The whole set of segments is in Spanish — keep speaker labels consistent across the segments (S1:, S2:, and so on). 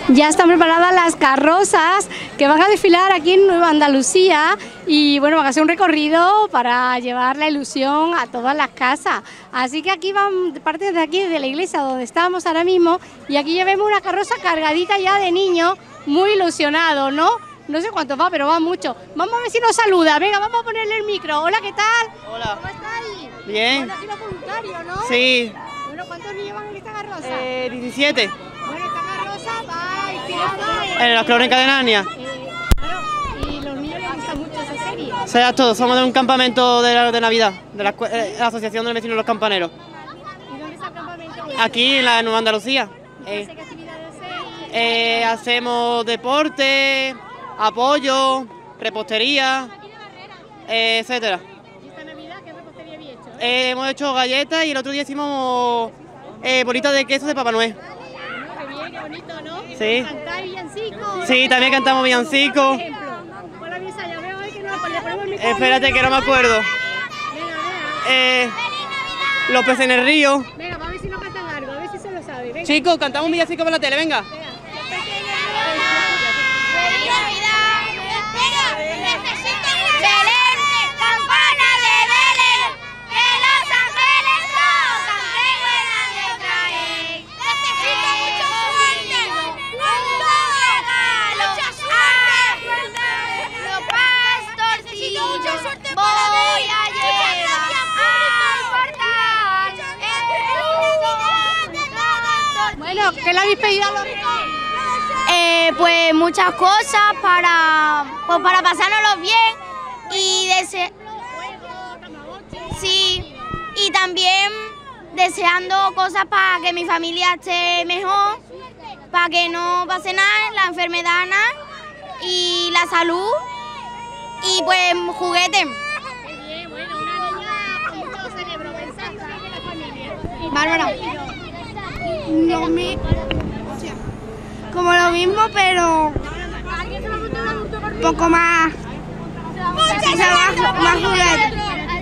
S1: Ya están preparadas las carrozas que van a desfilar aquí en Nueva Andalucía y bueno, van a hacer un recorrido para llevar la ilusión a todas las casas. Así que aquí van parte de aquí, de la iglesia donde estábamos ahora mismo, y aquí ya vemos una carroza cargadita ya de niños muy ilusionados, ¿no? No sé cuántos va, pero va mucho. Vamos a ver si nos saluda. Venga, vamos a ponerle el micro. Hola, ¿qué tal?
S2: Hola.
S1: ¿Cómo estáis?
S2: Bien.
S1: Bueno, aquí los voluntarios, ¿no?
S2: Sí.
S1: Bueno, ¿cuántos niños van en esta carroza?
S2: 17.
S1: Bueno, esta carroza va inspirada
S2: En las Crónicas de Narnia.
S1: Claro, y los niños les gusta mucho esa serie.
S2: O sea, todos somos de un campamento de Navidad, de la Asociación de Vecinos de los Campaneros.
S1: ¿Y dónde está el campamento?
S2: Aquí en la Nueva Andalucía.
S1: ¿Qué actividades hacéis?
S2: Hacemos deporte, apoyo, repostería, etcétera.
S1: ¿Y esta Navidad qué repostería habéis hecho?
S2: Hemos hecho galletas y el otro día hicimos bolitas de queso de Papá Noel.
S1: Qué bien, qué bonito, ¿no?
S2: Sí.
S1: ¿Cantáis villancicos?
S2: Sí, también cantamos villancicos.
S1: Por ejemplo, ¿cuál habéis ensayado? Veo ahí que no le ponemos el micrófono.
S2: Espérate que no me acuerdo.
S1: Venga,
S2: Los peces en el río.
S1: venga, vamos a ver si nos cantan algo, a ver si se lo sabe. Venga.
S2: Chicos, cantamos un villancico para la tele, venga.
S3: ¡Feliz Navidad! ¡Necesito Belén! ¡Campana de Belén! ¡Que los ángeles tocan! ¡Qué buena me traéis! ¡Necesito mucho suerte! ¡Mucho regalo! ¡Mucha suerte! ¡Los pastorcillos! ¡Voy a llevar al portal!
S1: Bueno, ¿qué le habéis pedido a los ricos?
S3: Pues muchas cosas para pasárnoslo bien y sí, y también deseando cosas para que mi familia esté mejor, para que no pase nada, la enfermedad nada, y la salud, y pues juguetes.
S1: Qué bien, bueno, una niña con mucho cerebro, pensando en la familia.
S3: Bárbara.
S4: Lo como lo mismo, pero un poco más juguete.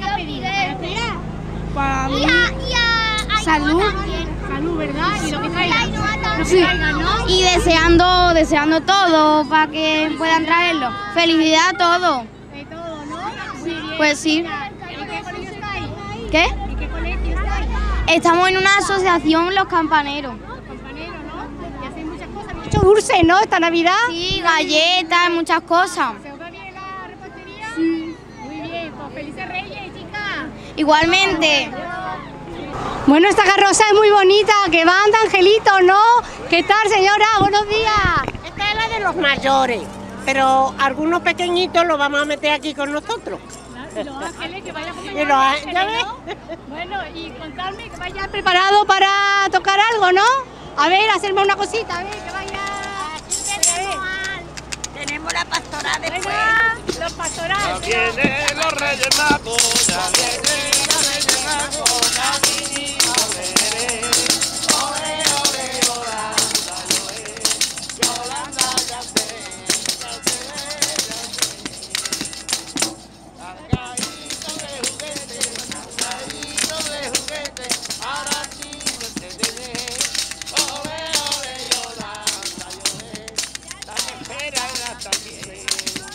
S4: Para mí, salud.
S1: Salud, ¿verdad? Y lo que traigan. Lo que
S4: Sí.
S1: traigan, ¿no?
S3: Y deseando todo para que puedan traerlo. Felicidad a todo.
S1: De todo, ¿no? Muy bien.
S3: Pues sí.
S1: ¿En qué colegio estáis?
S3: ¿Qué?
S1: ¿En qué colegio estáis?
S3: Estamos en una asociación Los Campaneros.
S1: Compañeros, ¿no? Y hacéis muchas cosas. Mucho dulce, ¿no? Esta Navidad.
S3: Sí, galletas, muchas cosas.
S1: ¿Se os va bien la repostería? Sí. Muy bien, pues felices Reyes, chicas.
S3: Igualmente.
S1: Bueno, esta carroza es muy bonita, que van de angelitos, ¿no? ¿Qué tal, señora? Buenos días.
S5: Esta es la de los mayores, pero algunos pequeñitos los vamos a meter aquí con nosotros.
S1: Y los ángeles, que vayan
S5: Y los ángeles, ¿ya ves?
S1: Bueno, y contarme que vaya preparado para tocar algo, ¿no? A ver, hacerme una cosita, a ver, que vaya.
S5: Tenemos la pastoral después.
S1: Venga, los pastorales.
S6: Ya vienen los Reyes Magos, ya vienen los Reyes Magos, ya vinimos veré. Ole, ole, Yolanda, Yolanda, ya sé, ya sé, ya sé. Cargadito de juguete, ahora sí me entenderé. Ole, ole, Yolanda, la que esperan hasta bien.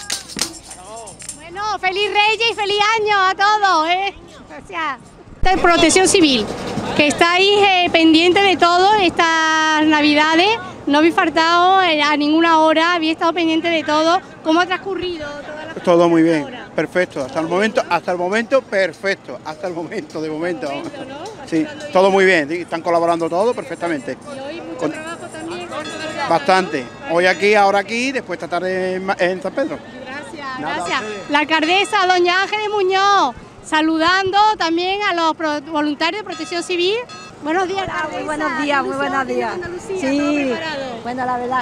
S1: Bueno, feliz Reyes y feliz año a todos, ¿eh? Gracias. De Protección Civil, que estáis pendiente de todo estas Navidades, no habéis faltado a ninguna hora, habéis estado pendiente de todo. ¿Cómo ha transcurrido toda la
S7: Todo muy bien,
S1: hora?
S7: perfecto, hasta el momento perfecto, hasta el momento, de momento.
S1: ¿no?
S7: Sí, todo muy bien, sí, están colaborando todos perfectamente.
S1: Y hoy mucho
S7: Con-
S1: trabajo también.
S7: Bastante, hoy aquí, ahora aquí, después esta tarde en San Pedro.
S1: Gracias,
S7: Nada,
S1: gracias.
S7: a ustedes.
S1: La alcaldesa, doña Ángeles Muñoz, saludando también a los voluntarios de Protección Civil. Buenos días,
S8: Hola, muy
S1: alcaldesa.
S8: buenos días, muy
S1: Ilusión
S8: buenos
S1: de
S8: días.
S1: Andalucía, todo
S8: Sí,
S1: preparado.
S8: bueno, la verdad.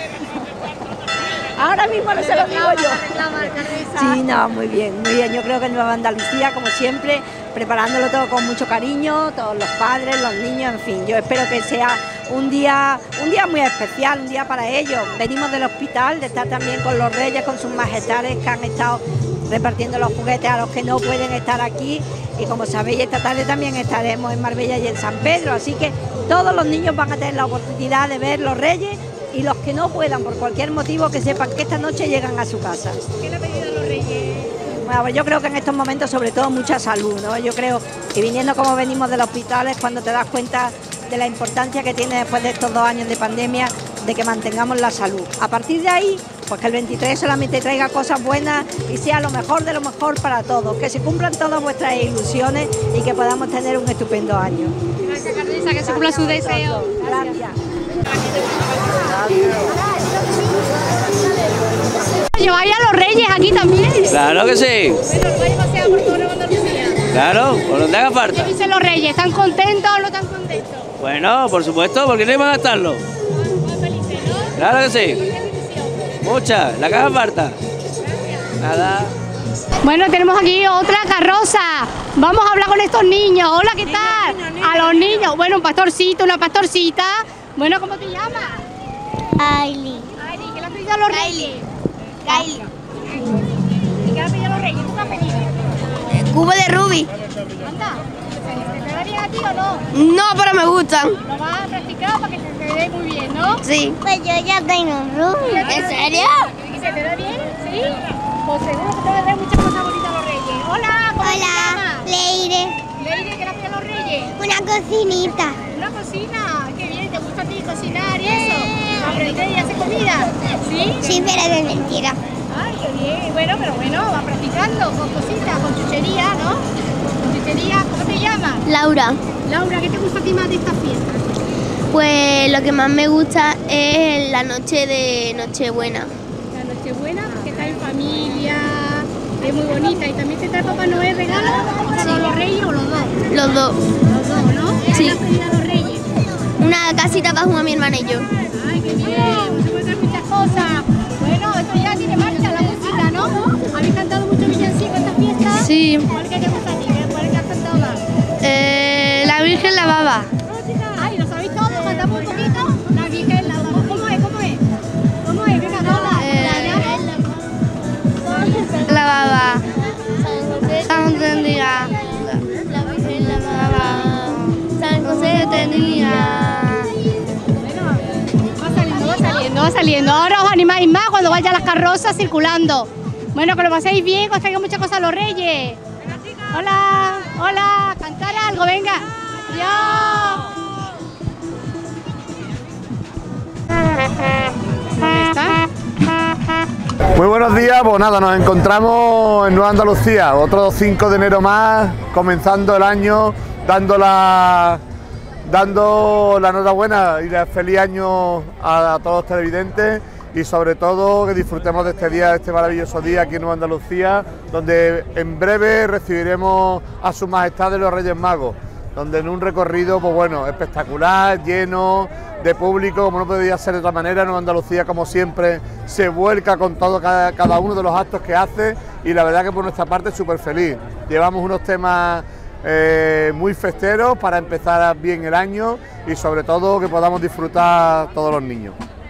S8: Ahora mismo no se lo digo yo.
S1: Reclama, alcaldesa.
S8: Sí, no, muy bien, muy bien. Yo creo que en Nueva Andalucía, como siempre, preparándolo todo con mucho cariño, todos los padres, los niños, en fin. Yo espero que sea un día muy especial, un día para ellos. Venimos del hospital, de estar también con los reyes, con sus majestades que han estado repartiendo los juguetes a los que no pueden estar aquí. Y como sabéis, esta tarde también estaremos en Marbella y en San Pedro, así que todos los niños van a tener la oportunidad de ver los reyes y los que no puedan por cualquier motivo que sepan que esta noche llegan a su casa.
S1: ¿Qué le ha pedido a los Reyes?
S8: Bueno, pues yo creo que en estos momentos sobre todo mucha salud, ¿no? Yo creo que viniendo como venimos del hospital es cuando te das cuenta de la importancia que tiene después de estos 2 años de pandemia de que mantengamos la salud. A partir de ahí, pues que el 23 solamente traiga cosas buenas y sea lo mejor de lo mejor para todos, que se cumplan todas vuestras ilusiones y que podamos tener un estupendo año.
S1: Gracias, Carlisa, que se cumpla su deseo.
S8: Gracias.
S1: ¿Lleváis a los Reyes aquí también?
S9: Claro que sí.
S1: Bueno, los vais a pasear por toda Andalucía.
S9: Claro, por donde haga falta.
S1: ¿Qué dicen los Reyes? ¿Están contentos o no están contentos?
S9: Bueno, por supuesto, porque no iban a estarlo.
S1: Muy felices, ¿no?
S9: Claro que sí.
S1: ¿Qué bendición?
S9: Muchas, la que haga falta. Nada.
S1: Bueno, tenemos aquí otra carroza. Vamos a hablar con estos niños. Hola, ¿qué tal? A los niños. Bueno, un pastorcito, una pastorcita. Bueno, ¿cómo te llamas?
S3: Ailey.
S1: Ailey, ¿qué le has pedido a los Reyes?
S3: Ailey.
S1: ¿Y qué le has pedido a los Reyes? ¿Tú qué has pedido?
S3: Cubo de Ruby.
S1: Anda, ¿te da bien a ti o no?
S3: No, pero me gustan.
S1: Lo vas a practicar para que te dé muy bien, ¿no?
S3: Sí. Pues yo ya tengo Ruby. ¿En serio?
S1: ¿Y se te da bien? ¿Sí? Pues seguro que te va a dar muchas cosas bonitas a los Reyes. Hola, ¿cómo te llamas?
S3: Leire.
S1: Leire, ¿qué le has pedido a los Reyes?
S3: Una cocinita.
S1: Una cocina, qué bien, ¿te gusta a ti cocinar y eso? ¿Aprender y hacer comida? ¿Sí?
S3: Sí, pero de mentira.
S1: Ay, qué bien, bueno, pero bueno, va practicando con cositas, con chuchería, ¿no? Con chuchería, ¿cómo te llamas?
S3: Laura.
S1: Laura, ¿qué te gusta a ti más de esta fiesta?
S3: Pues lo que más me gusta es la noche de Nochebuena.
S1: La Nochebuena, que está en familia, es muy bonita. ¿Y también te trae Papá Noel regalos para los Reyes o los dos?
S3: Los dos.
S1: Los dos, ¿no? ¿Qué
S3: Sí.
S1: le has pedido a los Reyes?
S3: Una casita para jugar mi hermana y yo.
S1: Ay, qué bien, se pueden traer muchas cosas. Bueno, esto ya tiene marcha, la música, ¿no? ¿Habéis cantado mucho villancico esta fiesta?
S3: Sí.
S1: ¿Cuál que te gusta a ti? ¿Cuál que has cantado más?
S3: La Virgen la Baba.
S1: Ay, ¿lo sabéis todo? ¿Cantamos un poquito? La Virgen, la Baba. ¿Cómo es? ¿Cómo es? ¿Cómo es? Venga, toda.
S3: La Baba. San José tenía. La Virgen la Baba. San José tenía.
S1: Va saliendo. Ahora os animáis más cuando vayan las carrozas circulando. Bueno, que lo paséis bien, que os traigan muchas cosas a los Reyes. Hola, hola, cantar algo, venga. Adiós. ¿Dónde está?
S10: Muy buenos días, pues nada, nos encontramos en Nueva Andalucía, otro 5 de enero más, comenzando el año, dando la enhorabuena y el feliz año a todos los televidentes y sobre todo que disfrutemos de este día, de este maravilloso día aquí en Nueva Andalucía, donde en breve recibiremos a Sus Majestades los Reyes Magos, donde en un recorrido, pues bueno, espectacular, lleno de público, como no podía ser de otra manera. Nueva Andalucía, como siempre, se vuelca con todo cada uno de los actos que hace y la verdad que por nuestra parte súper feliz. Llevamos unos temas muy festeros para empezar bien el año y sobre todo que podamos disfrutar todos los niños.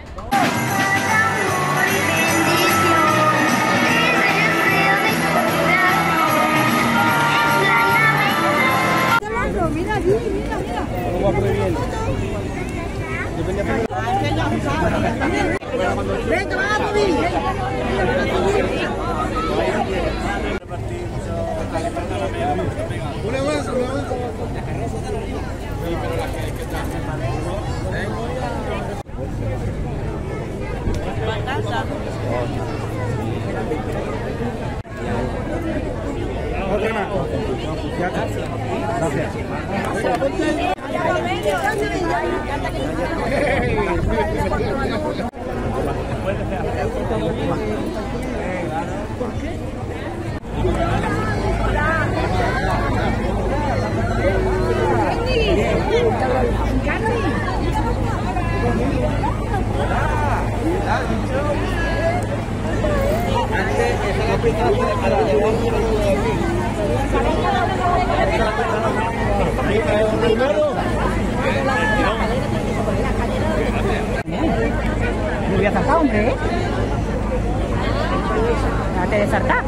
S11: Muy bien sacado, hombre, ¿eh? Déjate de saltar.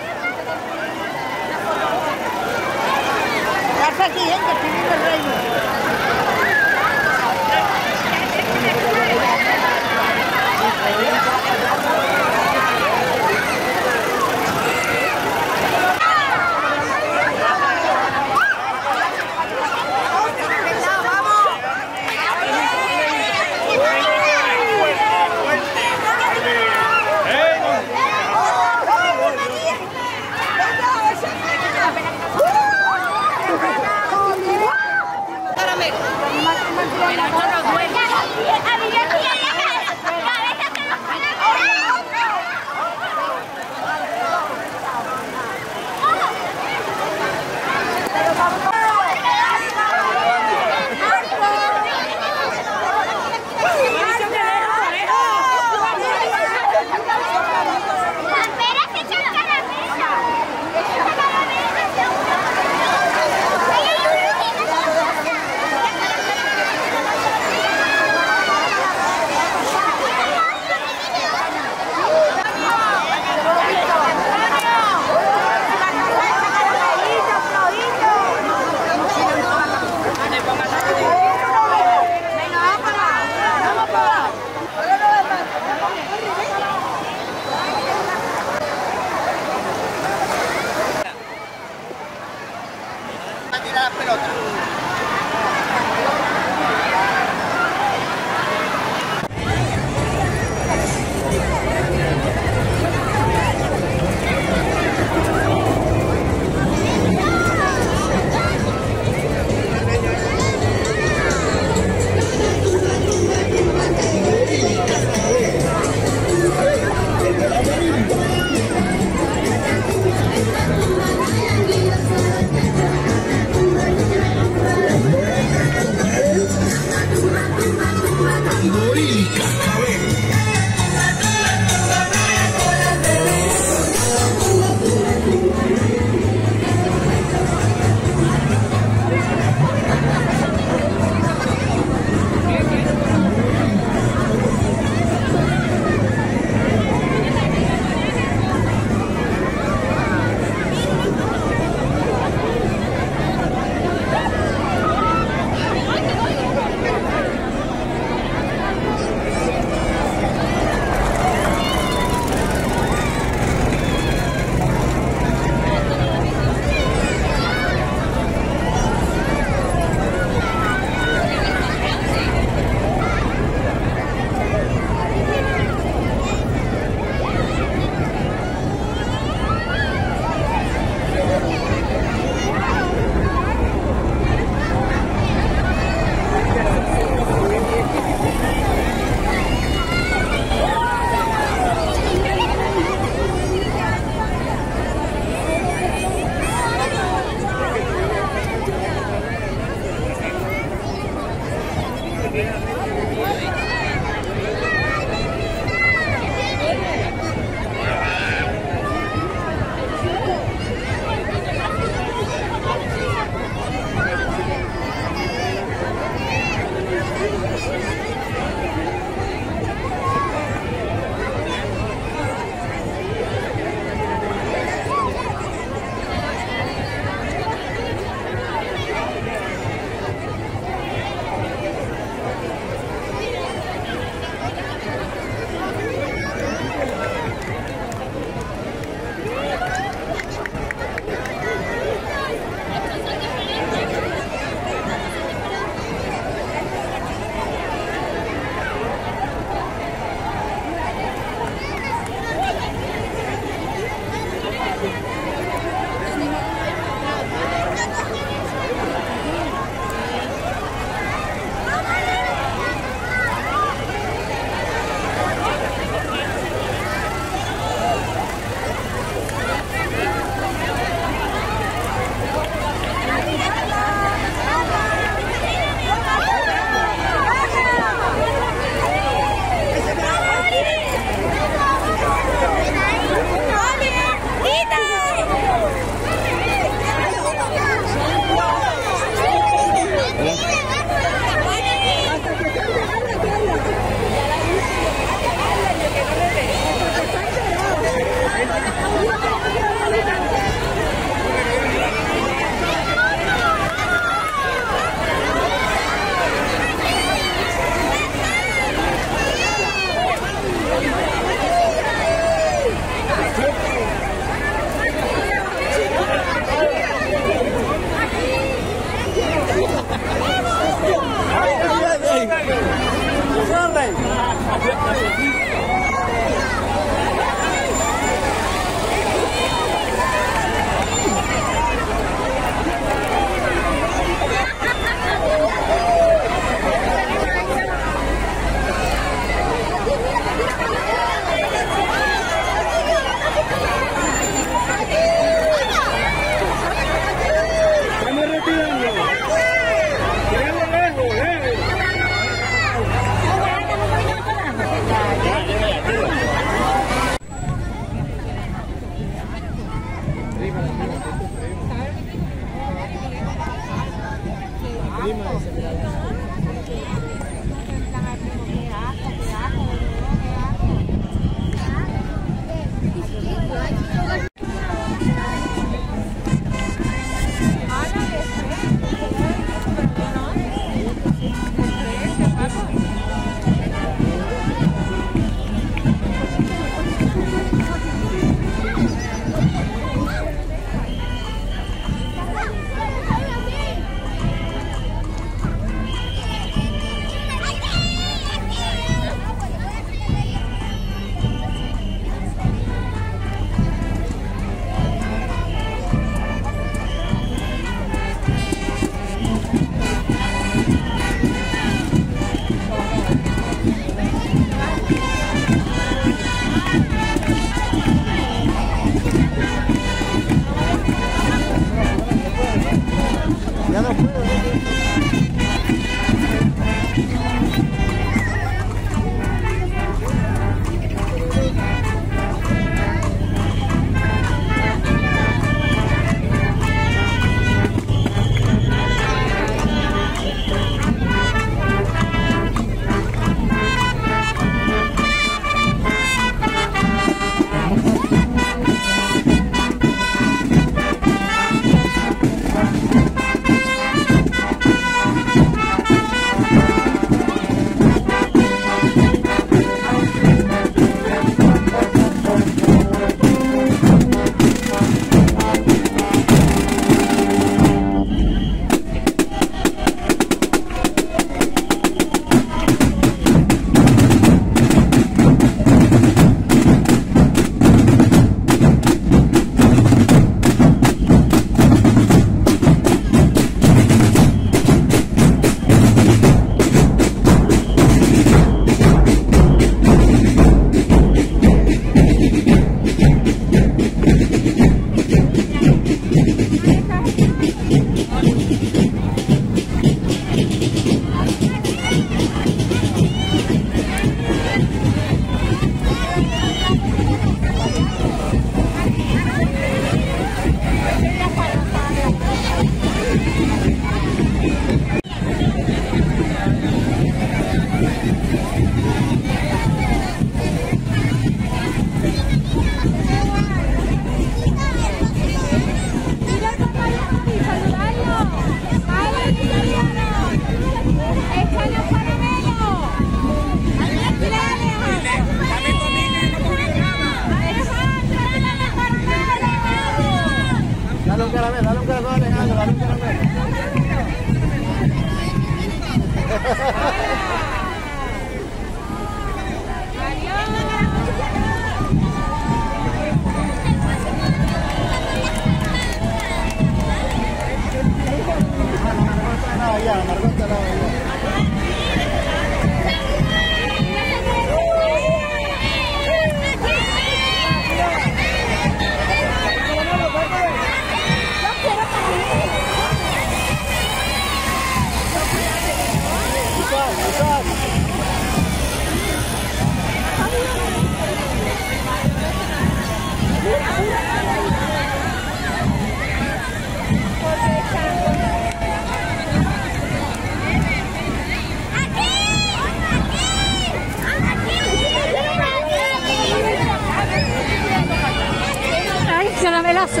S1: Caramelazo.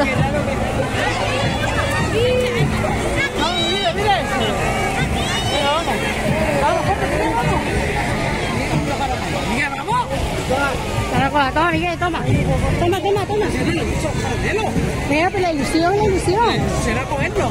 S1: Toma, Miguel, toma. Toma. Mira, pero la ilusión.
S11: ¿Será cogerlo?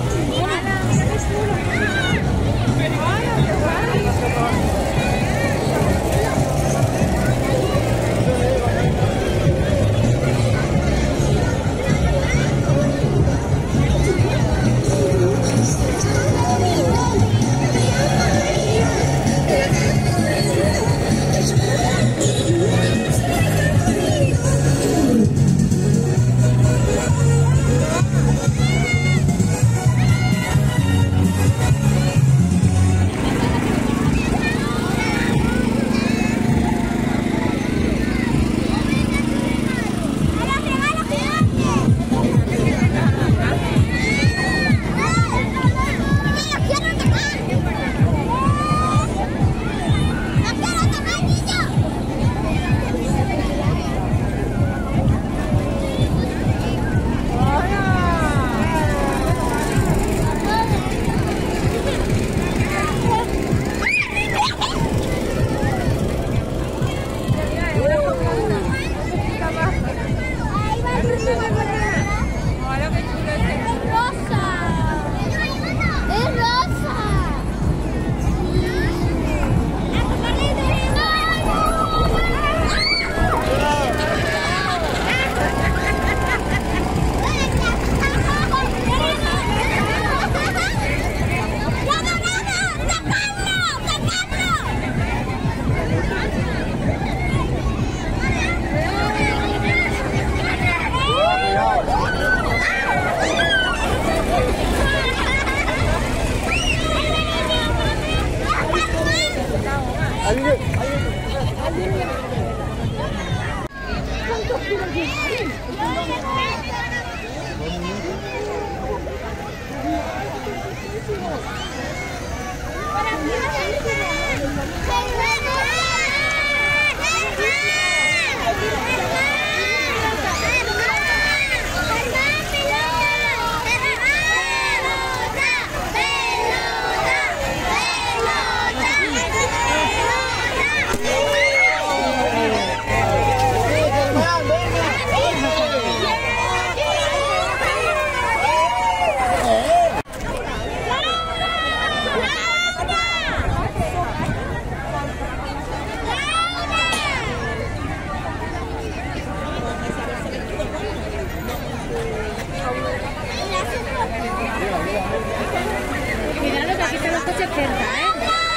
S12: Cuidado que aquí están los coches cerca, ¿eh?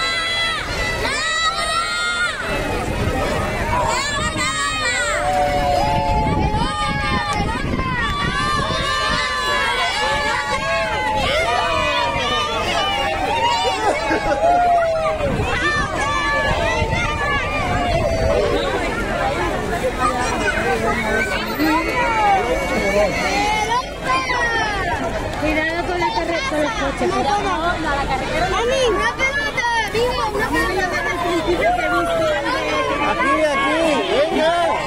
S12: Cuidado con los coches, por favor. La carretera. ¡Mami, una pelota! ¡Viva, una pelota! Al principio que he visto.
S6: Aquí, venga.